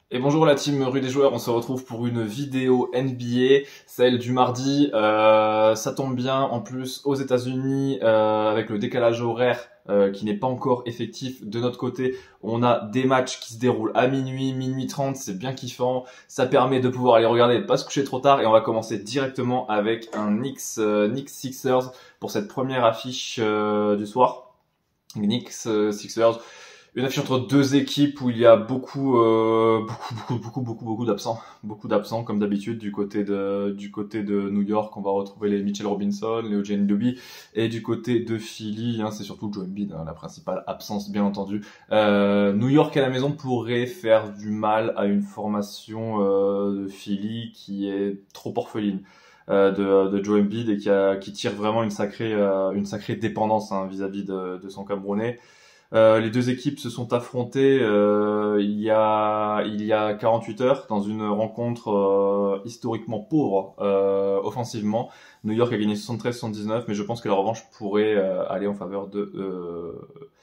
Et bonjour la team Rue des Joueurs, on se retrouve pour une vidéo NBA, celle du mardi. Ça tombe bien en plus aux États-Unis avec le décalage horaire qui n'est pas encore effectif. De notre côté, on a des matchs qui se déroulent à minuit, minuit 30, c'est bien kiffant. Ça permet de pouvoir les regarder et de pas se coucher trop tard. Et on va commencer directement avec un Knicks Sixers pour cette première affiche du soir. Knicks Sixers. Une affiche entre deux équipes où il y a beaucoup d'absents. Beaucoup d'absents, comme d'habitude, du côté de New York, on va retrouver les Mitchell Robinson, les OG Anunoby, et du côté de Philly, c'est surtout Joel Embiid, la principale absence, bien entendu. New York à la maison pourrait faire du mal à une formation de Philly qui est trop orpheline. De Joel Embiid et qui tire vraiment une sacrée dépendance vis-à-vis de son Camerounais. Les deux équipes se sont affrontées il y a 48 heures dans une rencontre historiquement pauvre offensivement. New York a gagné 73-79, mais je pense que la revanche pourrait aller en faveur de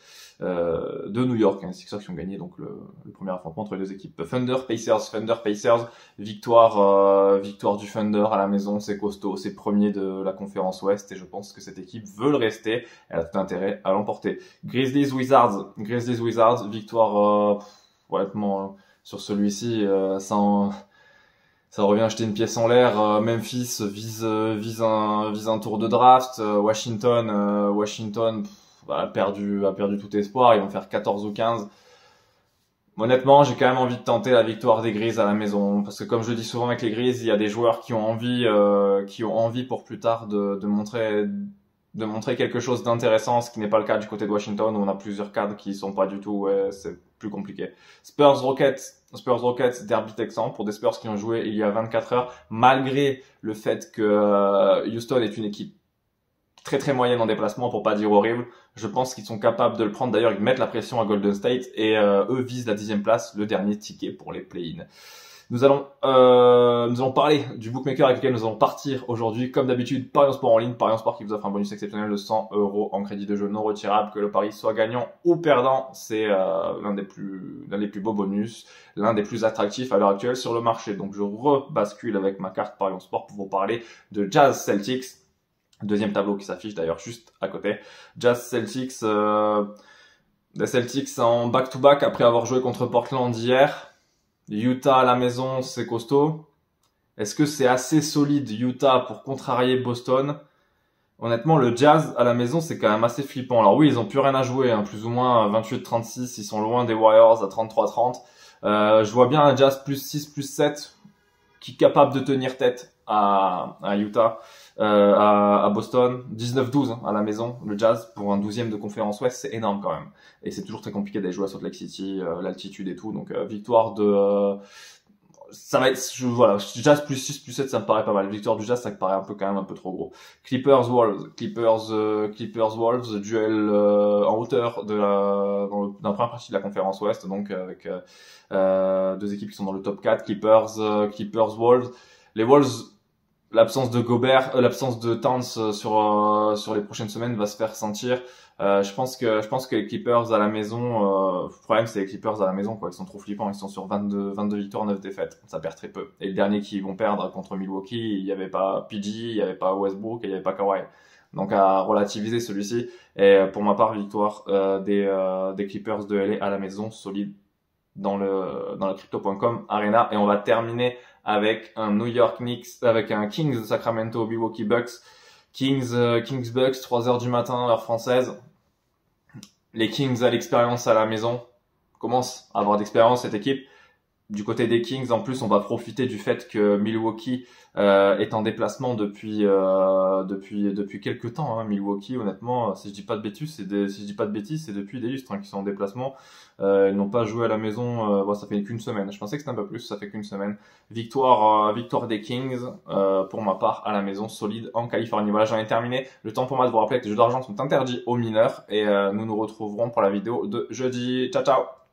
New York. Les Sixers qui ont gagné donc le premier affrontement entre les deux équipes. Thunder Pacers, victoire du Thunder à la maison, c'est costaud, c'est premier de la conférence Ouest et je pense que cette équipe veut le rester. Elle a tout intérêt à l'emporter. Grizzlies Wizards, victoire honnêtement sur celui-ci, ça revient à jeter une pièce en l'air. Memphis vise un tour de draft. Washington a perdu tout espoir. Ils vont faire 14 ou 15. Honnêtement, j'ai quand même envie de tenter la victoire des Grizzlies à la maison, parce que comme je le dis souvent avec les Grizzlies, il y a des joueurs qui ont envie pour plus tard de montrer quelque chose d'intéressant, ce qui n'est pas le cas du côté de Washington où on a plusieurs cadres qui sont pas du tout, c'est plus compliqué. Spurs Rockets, derby texan pour des Spurs qui ont joué il y a 24 heures, malgré le fait que Houston est une équipe très très moyenne en déplacement, pour pas dire horrible. Je pense qu'ils sont capables de le prendre. D'ailleurs, ils mettent la pression à Golden State et eux visent la 10e place, le dernier ticket pour les play-in. Nous allons parler du bookmaker avec lequel nous allons partir aujourd'hui. Comme d'habitude, Parions Sport en ligne, Parions Sport qui vous offre un bonus exceptionnel de 100 € en crédit de jeu non retirable. Que le pari soit gagnant ou perdant, c'est l'un des plus beaux bonus, l'un des plus attractifs à l'heure actuelle sur le marché. Donc je rebascule avec ma carte Parions Sport pour vous parler de Jazz Celtics. Deuxième tableau qui s'affiche d'ailleurs juste à côté. Jazz Celtics, les Celtics en back-to-back après avoir joué contre Portland hier. Utah à la maison, c'est costaud. Est-ce que c'est assez solide Utah pour contrarier Boston? Honnêtement, le Jazz à la maison, c'est quand même assez flippant. Alors oui, ils ont plus rien à jouer, plus ou moins 28-36. Ils sont loin des Warriors à 33-30. Je vois bien un Jazz plus 6, plus 7 qui est capable de tenir tête à Utah. À Boston, 19-12 à la maison, le Jazz pour un 12e de conférence Ouest, c'est énorme quand même. Et c'est toujours très compliqué d'aller jouer à Salt Lake City, l'altitude et tout. Donc victoire de ça va être Jazz plus 6 plus 7, ça me paraît pas mal. Victoire du Jazz, ça me paraît quand même un peu trop gros. Clippers Wolves, duel en hauteur dans la première partie de la conférence Ouest, donc avec deux équipes qui sont dans le top 4, Clippers Wolves. Les Wolves, l'absence de Gobert, l'absence de Towns sur les prochaines semaines va se faire sentir. Je pense que les Clippers à la maison, le problème c'est les Clippers à la maison quoi, ils sont trop flippants, ils sont sur 22 victoires, 9 défaites, ça perd très peu. Et le dernier qu'ils vont perdre contre Milwaukee, il y avait pas PG, il y avait pas Westbrook et il y avait pas Kawhi. Donc à relativiser celui-ci. Et pour ma part, victoire des Clippers de LA à la maison, solide dans la crypto.com Arena. Et on va terminer avec un New York Knicks, avec un Kings de Sacramento, Milwaukee Bucks. Kings Bucks, 3h du matin, heure française. Les Kings à l'expérience à la maison. Commence à avoir d'expérience cette équipe. Du côté des Kings, en plus, on va profiter du fait que Milwaukee est en déplacement depuis quelques temps. Milwaukee, honnêtement, si je dis pas de bêtises, c'est depuis des lustres qu'ils sont en déplacement. Ils n'ont pas joué à la maison. Ça fait qu'une semaine. Je pensais que c'était un peu plus. Ça fait qu'une semaine. Victoire des Kings pour ma part à la maison, solide en Californie. Voilà, j'en ai terminé. Le temps pour moi de vous rappeler que les jeux d'argent sont interdits aux mineurs et nous nous retrouverons pour la vidéo de jeudi. Ciao ciao.